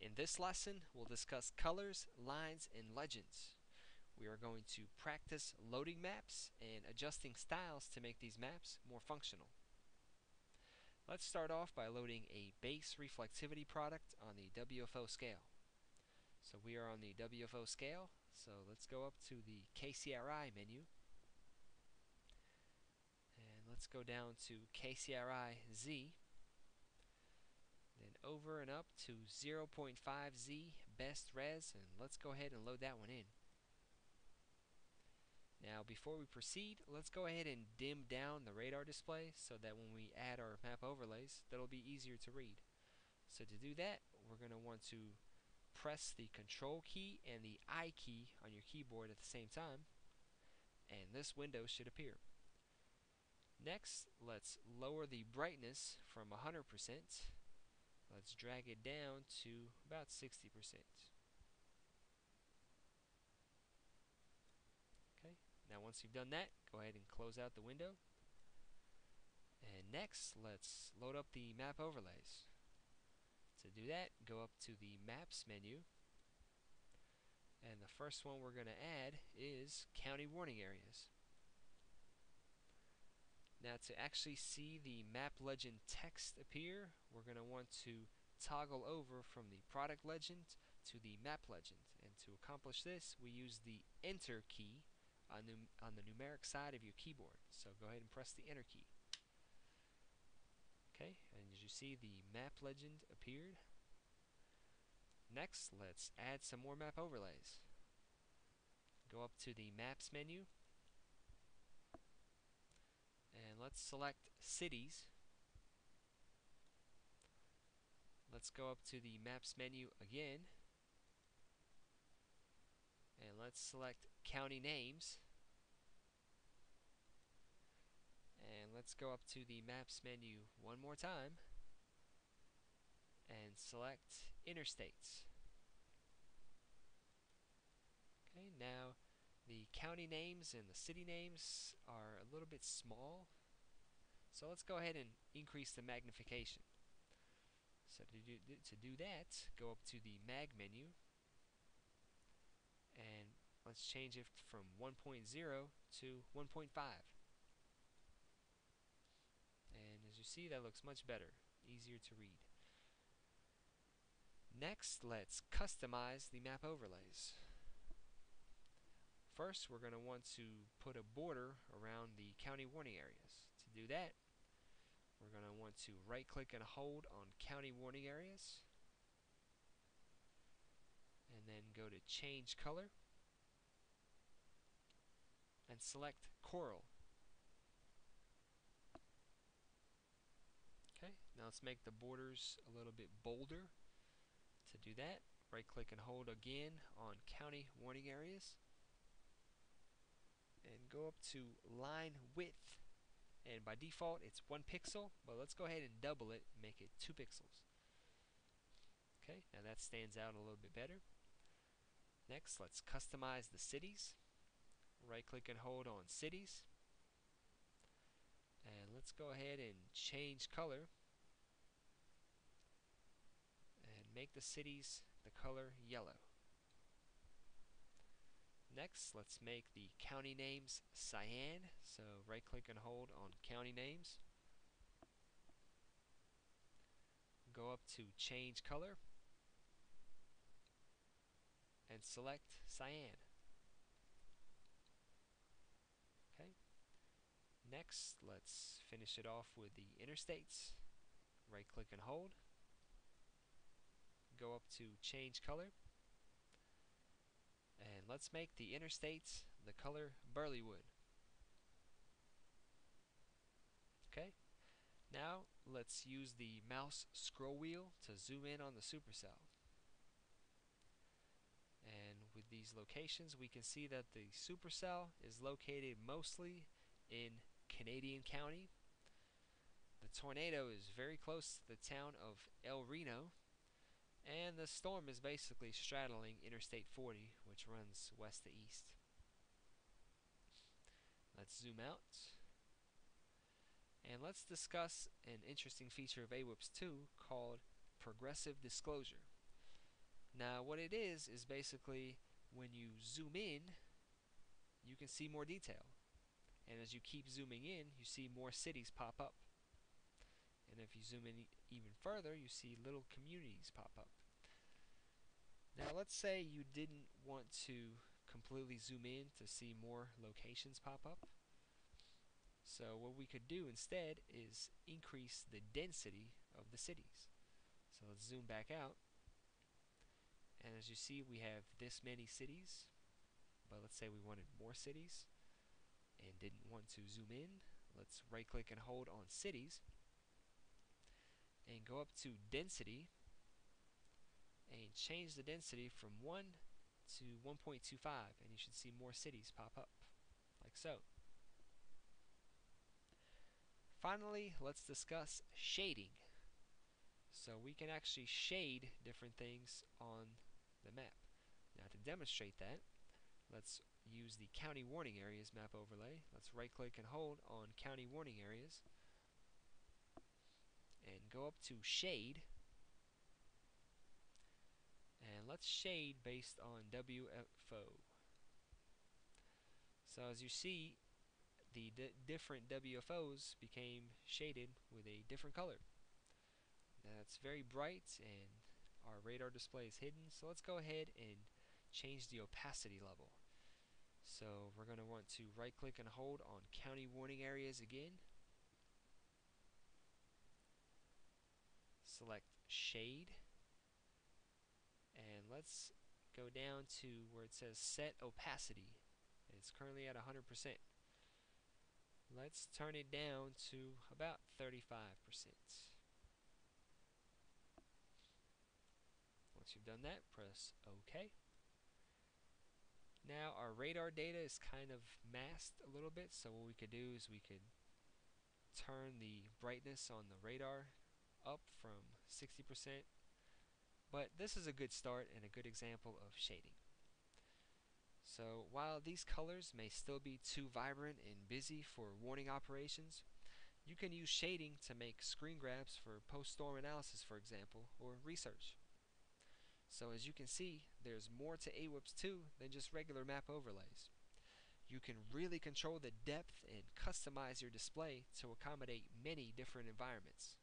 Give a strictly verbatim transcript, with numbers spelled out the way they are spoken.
In this lesson, we'll discuss colors, lines, and legends. We are going to practice loading maps and adjusting styles to make these maps more functional. Let's start off by loading a base reflectivity product on the W F O scale. So we are on the W F O scale, so let's go up to the K C R I menu. And let's go down to K C R I Z. Then over and up to zero point five Z best res, and let's go ahead and load that one in. Now before we proceed, let's go ahead and dim down the radar display so that when we add our map overlays, that'll be easier to read. So to do that, we're going to want to press the control key and the I key on your keyboard at the same time, and this window should appear. Next, let's lower the brightness from one hundred percent. Let's drag it down to about sixty percent. Okay, now once you've done that, go ahead and close out the window. And next, let's load up the map overlays. To do that, go up to the Maps menu. And the first one we're going to add is County Warning Areas. Now to actually see the map legend text appear, we're going to want to toggle over from the product legend to the map legend. And to accomplish this, we use the Enter key on the, on the numeric side of your keyboard. So go ahead and press the Enter key. Okay, and as you see, the map legend appeared. Next, let's add some more map overlays. Go up to the Maps menu, and let's select Cities. Let's go up to the Maps menu again, and let's select County Names. And let's go up to the Maps menu one more time and select Interstates. Okay, now the county names and the city names are a little bit small, so let's go ahead and increase the magnification. So to do, to do that, go up to the Mag menu and let's change it from one point zero to one point five. And as you see, that looks much better, easier to read. Next, let's customize the map overlays. First, we're going to want to put a border around the county warning areas. To do that, we're going to want to right click and hold on county warning areas, and then go to change color and select coral. Okay, now let's make the borders a little bit bolder. To do that, right click and hold again on county warning areas and go up to line width, and by default it's one pixel, but let's go ahead and double it and make it two pixels. Okay, now that stands out a little bit better. Next, let's customize the cities. Right click and hold on cities, and let's go ahead and change color and make the cities the color yellow. Next, let's make the county names cyan, so right click and hold on county names, go up to change color and select cyan. Okay. Next, let's finish it off with the interstates. Right click and hold, go up to change color, and let's make the interstates the color Burleywood. Okay, now let's use the mouse scroll wheel to zoom in on the supercell. And with these locations, we can see that the supercell is located mostly in Canadian County. The tornado is very close to the town of El Reno, and the storm is basically straddling Interstate forty, which runs west to east. Let's zoom out, and let's discuss an interesting feature of A W I P S two called progressive disclosure. Now what it is is basically when you zoom in, you can see more detail. And as you keep zooming in, you see more cities pop up. And if you zoom in even further, you see little communities pop up. Now let's say you didn't want to completely zoom in to see more locations pop up. So what we could do instead is increase the density of the cities. So let's zoom back out. And as you see, we have this many cities. But let's say we wanted more cities and didn't want to zoom in. Let's right click and hold on cities and go up to density and change the density from one to one point two five, and you should see more cities pop up like so. Finally, let's discuss shading. So we can actually shade different things on the map. Now to demonstrate that, let's use the County Warning Areas map overlay. Let's right click and hold on County Warning Areas and go up to shade, and let's shade based on W F O. So as you see, the d different W F Os became shaded with a different color. Now it's very bright and our radar display is hidden, so let's go ahead and change the opacity level. So we're going to want to right click and hold on County Warning Areas again. Select shade, and let's go down to where it says set opacity. It's currently at one hundred percent. Let's turn it down to about thirty-five percent. Once you've done that, press OK. Now our radar data is kind of masked a little bit, so what we could do is we could turn the brightness on the radar up from sixty percent. But this is a good start and a good example of shading. So while these colors may still be too vibrant and busy for warning operations, you can use shading to make screen grabs for post-storm analysis, for example, or research. So as you can see, there's more to A W I P S two than just regular map overlays. You can really control the depth and customize your display to accommodate many different environments.